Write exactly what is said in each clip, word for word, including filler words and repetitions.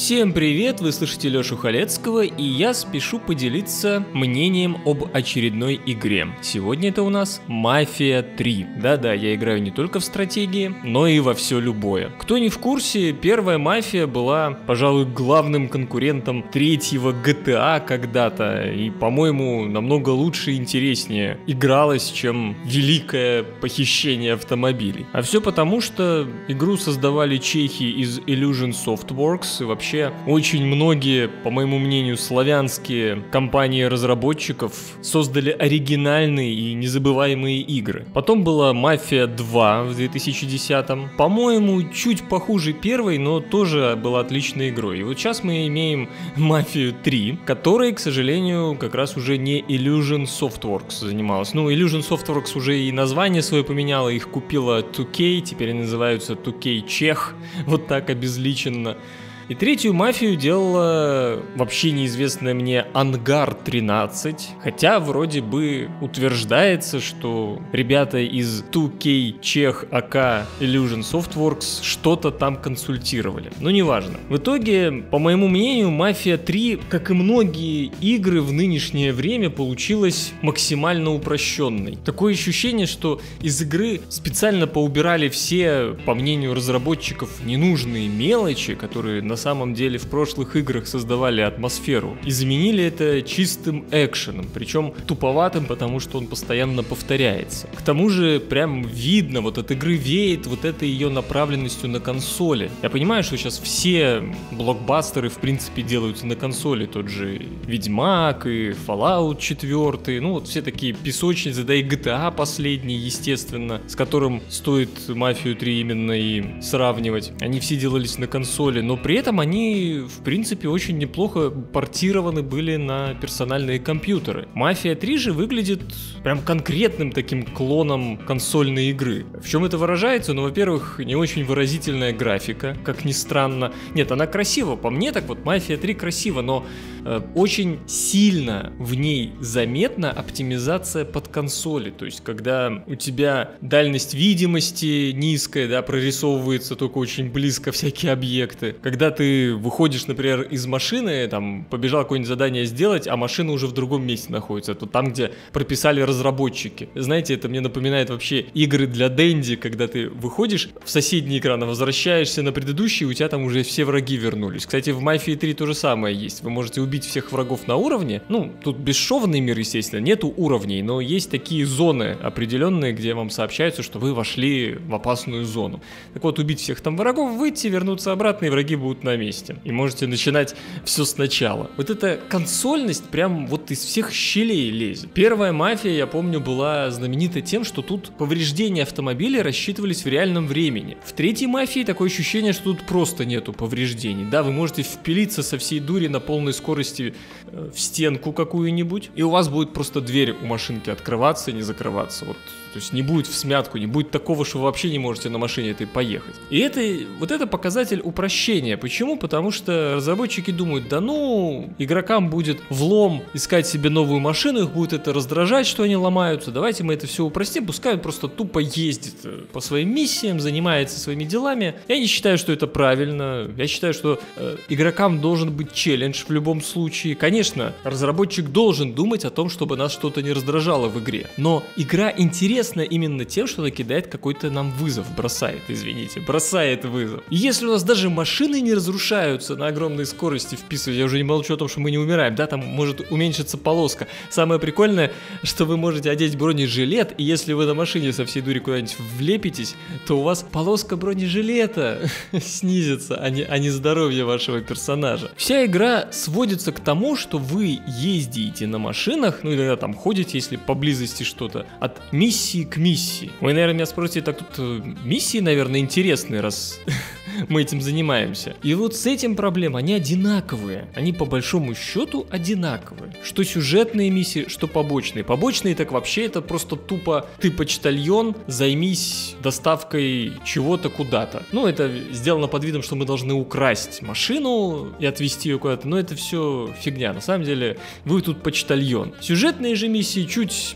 Всем привет, вы слышите Лёшу Халецкого, и я спешу поделиться мнением об очередной игре. Сегодня это у нас Мафия три. Да-да, я играю не только в стратегии, но и во все любое. Кто не в курсе, первая Мафия была, пожалуй, главным конкурентом третьего джи ти эй когда-то, и, по-моему, намного лучше и интереснее игралась, чем великое похищение автомобилей. А все потому, что игру создавали чехи из Illusion Softworks, и вообще очень многие, по моему мнению, славянские компании-разработчиков создали оригинальные и незабываемые игры. Потом была Мафия два в две тысячи десятом, по-моему, чуть похуже первой, но тоже была отличной игрой. И вот сейчас мы имеем Мафию три, которой, к сожалению, как раз уже не Illusion Softworks занималась. Ну, Illusion Softworks уже и название свое поменяла, их купила ту кей, теперь они называются ту кей Чех, вот так обезличенно. И третью Мафию делала вообще неизвестная мне Ангар тринадцать, хотя вроде бы утверждается, что ребята из ту кей Czech эй кей Illusion Softworks что-то там консультировали, но неважно. В итоге, по моему мнению, Мафия три, как и многие игры в нынешнее время, получилась максимально упрощенной. Такое ощущение, что из игры специально поубирали все, по мнению разработчиков, ненужные мелочи, которые на На самом деле в прошлых играх создавали атмосферу, и заменили это чистым экшеном, причем туповатым, потому что он постоянно повторяется. К тому же прям видно, вот от игры веет вот этой ее направленностью на консоли. Я понимаю, что сейчас все блокбастеры в принципе делаются на консоли, тот же Ведьмак и Fallout четыре, ну вот все такие песочницы, да и джи ти эй последний, естественно, с которым стоит Мафию три именно и сравнивать. Они все делались на консоли, но при этом они, в принципе, очень неплохо портированы были на персональные компьютеры. Мафия три же выглядит прям конкретным таким клоном консольной игры. В чем это выражается? Ну, во-первых, не очень выразительная графика, как ни странно. Нет, она красива, по мне так вот, Мафия три красива, но э, очень сильно в ней заметна оптимизация под консоли. То есть, когда у тебя дальность видимости низкая, да, прорисовывается только очень близко всякие объекты. Когда ты выходишь, например, из машины, там, побежал какое-нибудь задание сделать, а машина уже в другом месте находится, то там, где прописали разработчики. Знаете, это мне напоминает вообще игры для Дэнди, когда ты выходишь в соседний экран, а возвращаешься на предыдущий, и у тебя там уже все враги вернулись. Кстати, в Мафии три то же самое есть. Вы можете убить всех врагов на уровне. Ну, тут бесшовный мир, естественно, нету уровней, но есть такие зоны определенные, где вам сообщается, что вы вошли в опасную зону. Так вот, убить всех там врагов, выйти, вернуться обратно, и враги будут на месте. И можете начинать все сначала. Вот эта консольность прям вот из всех щелей лезет. Первая Мафия, я помню, была знаменита тем, что тут повреждения автомобиля рассчитывались в реальном времени. В третьей Мафии такое ощущение, что тут просто нету повреждений. Да, вы можете впилиться со всей дури на полной скорости э, в стенку какую-нибудь, и у вас будет просто дверь у машинки открываться и не закрываться. Вот. То есть не будет всмятку, не будет такого, что вы вообще не можете на машине этой поехать. И это, вот это показатель упрощения. Почему? Потому что разработчики думают, да ну, игрокам будет влом искать себе новую машину, их будет это раздражать, что они ломаются, давайте мы это все упростим, пускай он просто тупо ездит по своим миссиям, занимается своими делами. Я не считаю, что это правильно, я считаю, что э, игрокам должен быть челлендж в любом случае. Конечно, разработчик должен думать о том, чтобы нас что-то не раздражало в игре, но игра интересна именно тем, что она кидает какой-то нам вызов, бросает, извините, бросает вызов. И если у нас даже машины не разрушаются на огромной скорости вписывать, я уже не молчу о том, что мы не умираем, да, там может уменьшиться полоска. Самое прикольное, что вы можете одеть бронежилет, и если вы на машине со всей дури куда-нибудь влепитесь, то у вас полоска бронежилета снизится, а не, а не здоровье вашего персонажа. Вся игра сводится к тому, что вы ездите на машинах, ну иногда там ходите, если поблизости что-то, от миссии к миссии. Вы, наверное, меня спросите, так тут миссии, наверное, интересные, раз мы этим занимаемся. И вот с этим проблем, они одинаковые. Они по большому счету одинаковые. Что сюжетные миссии, что побочные. Побочные так вообще это просто тупо ты почтальон, займись доставкой чего-то куда-то. Ну, это сделано под видом, что мы должны украсть машину и отвезти ее куда-то. Но это все фигня. На самом деле вы тут почтальон. Сюжетные же миссии чуть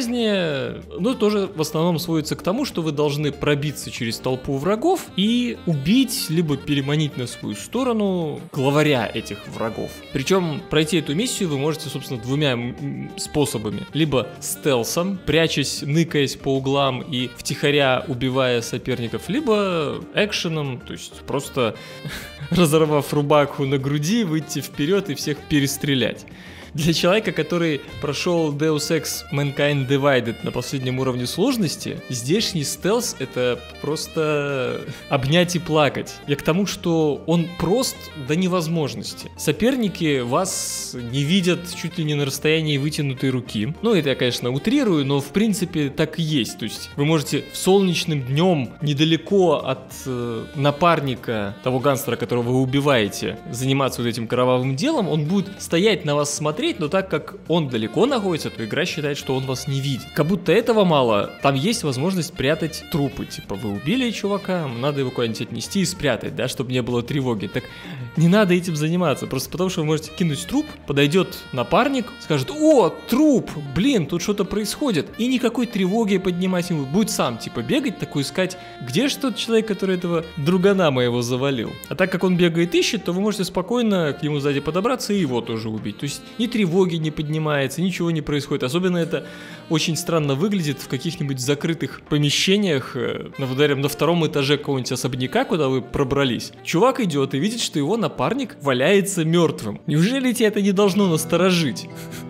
поразнообразнее, но тоже в основном сводятся к тому, что вы должны пробиться через толпу врагов и угодить убить, либо переманить на свою сторону главаря этих врагов. Причем пройти эту миссию вы можете, собственно, двумя способами. Либо стелсом, прячась, ныкаясь по углам и втихаря убивая соперников, либо экшеном, то есть просто разорвав рубаху на груди, выйти вперед и всех перестрелять. Для человека, который прошел Deus Ex Mankind Divided на последнем уровне сложности, здешний стелс — это просто обнять и плакать. Я к тому, что он прост до невозможности. Соперники вас не видят чуть ли не на расстоянии вытянутой руки. Ну, это я, конечно, утрирую, но в принципе так и есть. То есть вы можете в солнечным днем недалеко от э, напарника, того гангстера, которого вы убиваете, заниматься вот этим кровавым делом, он будет стоять на вас смотреть, но так как он далеко находится, то игра считает, что он вас не видит. Как будто этого мало, там есть возможность прятать трупы. Типа, вы убили чувака, надо его куда-нибудь отнести и спрятать, да, чтобы не было тревоги. Так не надо этим заниматься, просто потому что вы можете кинуть труп, подойдет напарник, скажет: о, труп, блин, тут что-то происходит. И никакой тревоги поднимать не будет. Будет сам, типа, бегать, такой искать, где же тот человек, который этого другана моего завалил. А так как он бегает и ищет, то вы можете спокойно к нему сзади подобраться и его тоже убить. То есть ни тревоги не поднимается, ничего не происходит. Особенно это очень странно выглядит в каких-нибудь закрытых помещениях, например, на втором этаже какого-нибудь особняка, куда вы пробрались. Чувак идет и видит, что его напарник валяется мертвым. Неужели тебя это не должно насторожить?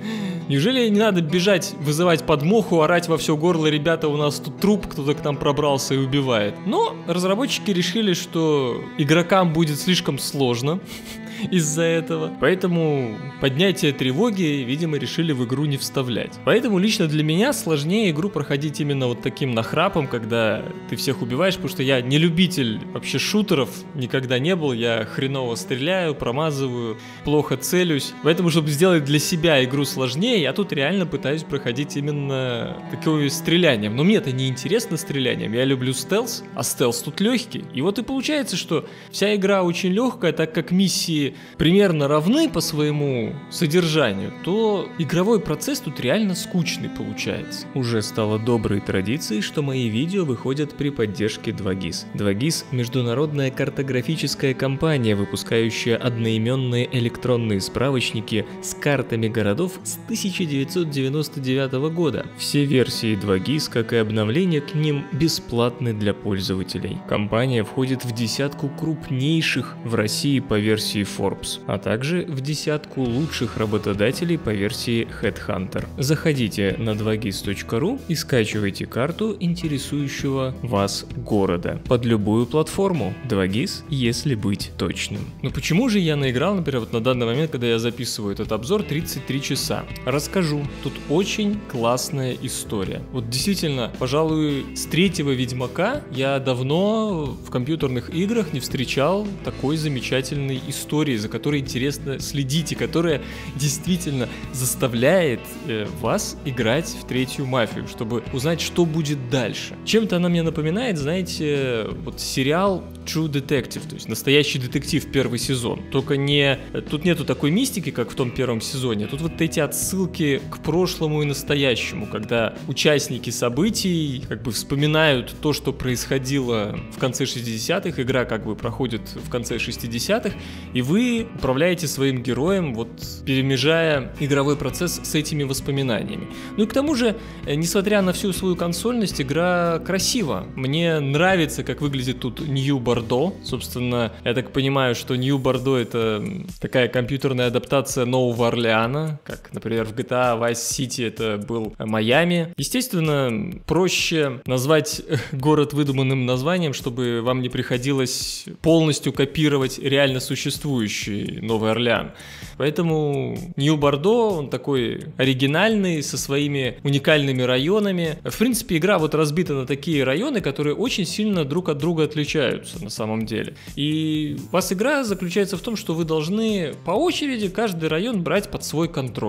Неужели не надо бежать, вызывать подмогу, орать во все горло: ребята, у нас тут труп, кто-то к нам пробрался и убивает? Но разработчики решили, что игрокам будет слишком сложно из-за этого. Поэтому поднятие тревоги, видимо, решили в игру не вставлять. Поэтому лично для меня сложнее игру проходить именно вот таким нахрапом, когда ты всех убиваешь, потому что я не любитель вообще шутеров, никогда не был, я хреново стреляю, промазываю, плохо целюсь. Поэтому, чтобы сделать для себя игру сложнее, я тут реально пытаюсь проходить именно такое стрелянием. Но мне это не интересно стрелянием, я люблю стелс, а стелс тут легкий. И вот и получается, что вся игра очень легкая, так как миссии примерно равны по своему содержанию, то игровой процесс тут реально скучный получается. Уже стало доброй традицией, что мои видео выходят при поддержке два гис. два гис – международная картографическая компания, выпускающая одноименные электронные справочники с картами городов с тысяча девятьсот девяносто девятого года. Все версии два гис, как и обновления к ним, бесплатны для пользователей. Компания входит в десятку крупнейших в России по версии Forbes, а также в десятку лучших работодателей по версии Headhunter. Заходите на два гис точка ру и скачивайте карту интересующего вас города под любую платформу. два гис, если быть точным. Но почему же я наиграл, например, вот на данный момент, когда я записываю этот обзор, тридцать три часа? Расскажу. Тут очень классная история. Вот действительно, пожалуй, с третьего Ведьмака я давно в компьютерных играх не встречал такой замечательной истории, за которой интересно следить и которая действительно заставляет э, вас играть в третью мафию, чтобы узнать, что будет дальше. Чем-то она мне напоминает, знаете, вот сериал True Detective, то есть настоящий детектив, первый сезон. Только не... Тут нету такой мистики, как в том первом сезоне. Тут вот эти отсылки к прошлому и настоящему, когда участники событий как бы вспоминают то, что происходило в конце шестидесятых, игра как бы проходит в конце шестидесятых, и вы управляете своим героем, вот перемежая игровой процесс с этими воспоминаниями. Ну и к тому же, несмотря на всю свою консольность, игра красива. Мне нравится, как выглядит тут Нью Бордо. Собственно, я так понимаю, что Нью Бордо — это такая компьютерная адаптация Нового Орлеана, как, например, в джи ти эй Vice City это был Майами. Естественно, проще назвать город выдуманным названием, чтобы вам не приходилось полностью копировать реально существующий Новый Орлеан. Поэтому Нью Бордо, он такой оригинальный, со своими уникальными районами. В принципе, игра вот разбита на такие районы, которые очень сильно друг от друга отличаются на самом деле. И у вас игра заключается в том, что вы должны по очереди каждый район брать под свой контроль, выполнять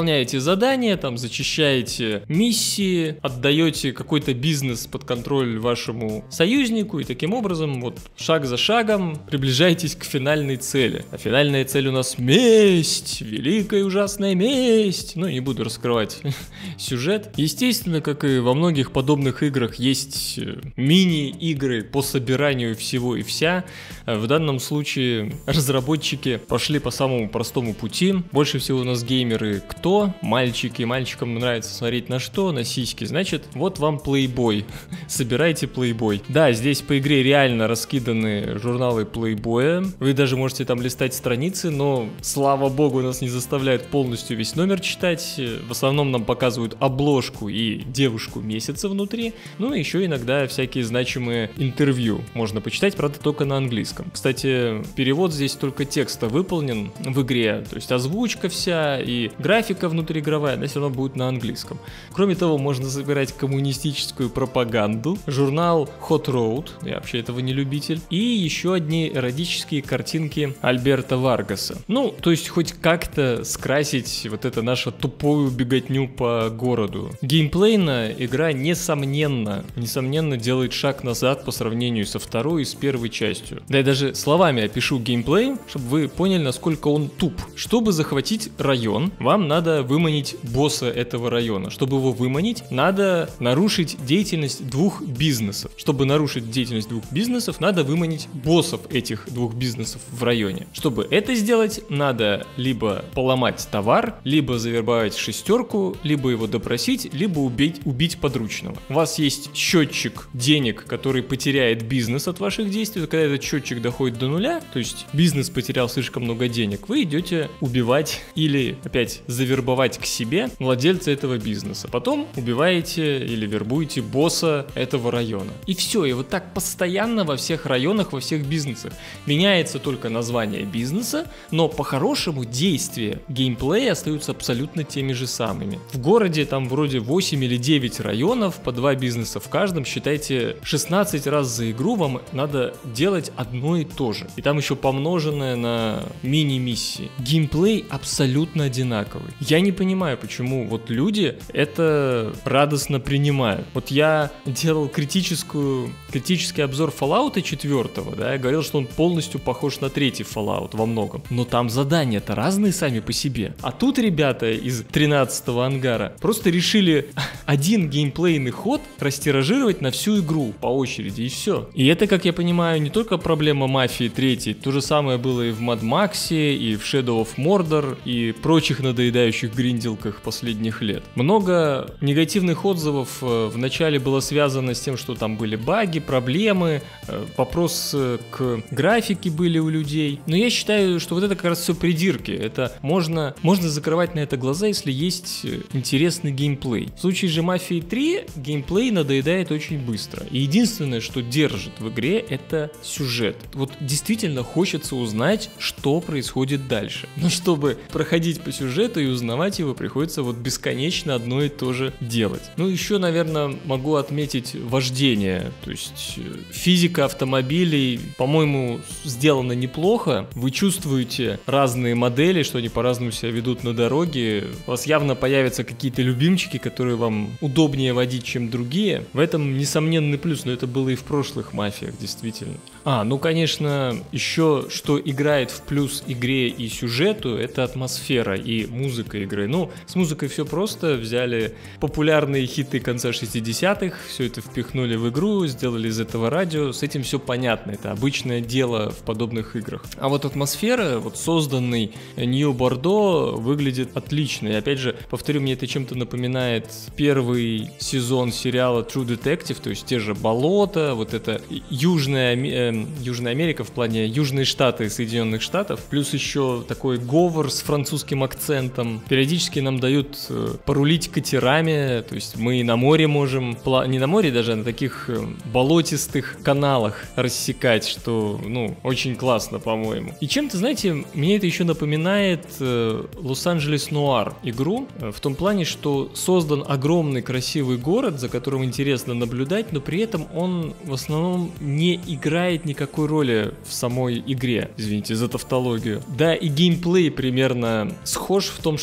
выполняете задания, там, зачищаете миссии, отдаете какой-то бизнес под контроль вашему союзнику, и таким образом, вот, шаг за шагом приближаетесь к финальной цели. А финальная цель у нас месть, великая ужасная месть. Ну, не буду раскрывать сюжет. Естественно, как и во многих подобных играх, есть мини-игры по собиранию всего и вся. В данном случае разработчики пошли по самому простому пути. Больше всего у нас геймеры кто? Мальчики. Мальчикам нравится смотреть на что? На сиськи. Значит, вот вам Playboy. Собирайте Playboy. Да, здесь по игре реально раскиданы журналы Playboy. Вы даже можете там листать страницы, но, слава богу, нас не заставляют полностью весь номер читать. В основном нам показывают обложку и девушку месяца внутри. Ну и еще иногда всякие значимые интервью можно почитать, правда, только на английском. Кстати, перевод здесь только текста выполнен в игре, то есть озвучка вся и графика внутриигровая, она все равно будет на английском. Кроме того, можно собирать коммунистическую пропаганду, журнал Hot Road, я вообще этого не любитель, и еще одни эротические картинки Альберто Варгаса. Ну, то есть хоть как-то скрасить вот это нашу тупую беготню по городу. Геймплейно игра несомненно, несомненно делает шаг назад по сравнению со второй и с первой частью. Да я даже словами опишу геймплей, чтобы вы поняли, насколько он туп. Чтобы захватить район, вам надо выманить босса этого района. Чтобы его выманить, надо нарушить деятельность двух бизнесов. Чтобы нарушить деятельность двух бизнесов, надо выманить боссов этих двух бизнесов в районе. Чтобы это сделать, надо либо поломать товар, либо завербовать шестерку, либо его допросить, либо убить, убить подручного. У вас есть счетчик денег, который потеряет бизнес от ваших действий. Когда этот счетчик доходит до нуля, то есть бизнес потерял слишком много денег, вы идете убивать или опять завербовать к себе владельца этого бизнеса. Потом убиваете или вербуете босса этого района. И все, и вот так постоянно во всех районах, во всех бизнесах. Меняется только название бизнеса, но по-хорошему действия геймплея остаются абсолютно теми же самыми. В городе там вроде восемь или девять районов, по два бизнеса в каждом, считайте, шестнадцать раз за игру вам надо делать одно и то же. И там еще помноженное на мини-миссии. Геймплей абсолютно одинаковый. Я не понимаю, почему вот люди это радостно принимают. Вот я делал критическую, критический обзор Fallout четыре, да, я говорил, что он полностью похож на третий Fallout во многом. Но там задания-то разные сами по себе. А тут ребята из тринадцатого ангара просто решили один геймплейный ход растиражировать на всю игру по очереди, и все. И это, как я понимаю, не только проблема Мафии три, то же самое было и в Mad Max, и в Shadow of Mordor, и прочих надоедающих гринделках последних лет. Много негативных отзывов в начале было связано с тем, что там были баги, проблемы, вопрос к графике были у людей. Но я считаю, что вот это как раз все придирки. Это можно, можно закрывать на это глаза, если есть интересный геймплей. В случае же Мафии три геймплей надоедает очень быстро. И единственное, что держит в игре, это сюжет. Вот действительно хочется узнать, что происходит дальше. Но чтобы проходить по сюжету и узнавать его, приходится вот бесконечно одно и то же делать. Ну, еще, наверное, могу отметить вождение. То есть физика автомобилей, по-моему, сделана неплохо. Вы чувствуете разные модели, что они по-разному себя ведут на дороге. У вас явно появятся какие-то любимчики, которые вам удобнее водить, чем другие. В этом несомненный плюс, но это было и в прошлых мафиях, действительно. А, ну, конечно, еще что играет в плюс игре и сюжету, это атмосфера и музыка игры. Ну, с музыкой все просто. Взяли популярные хиты конца шестидесятых, все это впихнули в игру, сделали из этого радио. С этим все понятно, это обычное дело в подобных играх. А вот атмосфера, вот созданный Нью Бордо, выглядит отлично. И опять же, повторю, мне это чем-то напоминает первый сезон сериала True Detective, то есть те же болота, вот это Южная, э, Южная Америка в плане Южные Штаты Соединенных Штатов, плюс еще такой говор с французским акцентом. Периодически нам дают э, порулить катерами, то есть мы на море можем, пла- не на море даже, а на таких э, болотистых каналах рассекать, что, ну, очень классно, по-моему. И чем-то, знаете, мне это еще напоминает э, Лос-Анджелес Нуар игру, э, в том плане, что создан огромный красивый город, за которым интересно наблюдать, но при этом он в основном не играет никакой роли в самой игре, извините за тавтологию. Да, и геймплей примерно схож в том, что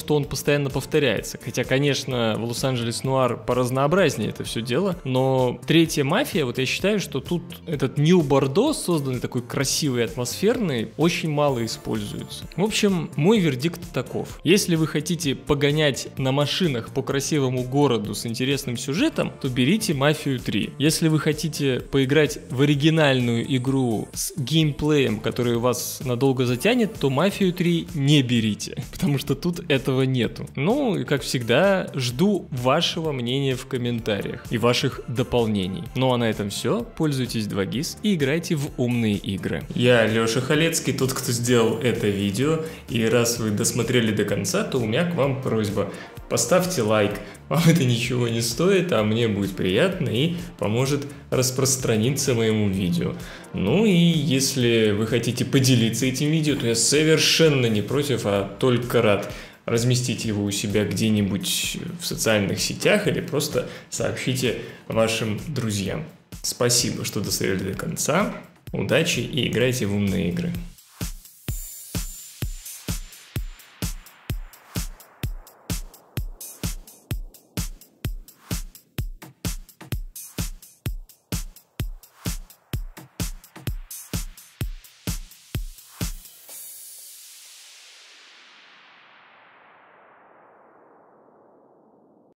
что он постоянно повторяется. Хотя, конечно, в Лос-Анджелес Нуар поразнообразнее это все дело, но третья мафия, вот я считаю, что тут этот Нил Бордо, созданный такой красивый, атмосферный, очень мало используется. В общем, мой вердикт таков. Если вы хотите погонять на машинах по красивому городу с интересным сюжетом, то берите Мафию три. Если вы хотите поиграть в оригинальную игру с геймплеем, который вас надолго затянет, то Мафию три не берите, потому что тут этого нету. Ну и как всегда, жду вашего мнения в комментариях и ваших дополнений. Ну а на этом все. Пользуйтесь два гис и играйте в умные игры. Я Леша Халецкий, тот, кто сделал это видео, и раз вы досмотрели до конца, то у меня к вам просьба. Поставьте лайк, вам это ничего не стоит, а мне будет приятно и поможет распространиться моему видео. Ну и если вы хотите поделиться этим видео, то я совершенно не против, а только рад. Разместите его у себя где-нибудь в социальных сетях или просто сообщите вашим друзьям. Спасибо, что досмотрели до конца. Удачи и играйте в умные игры.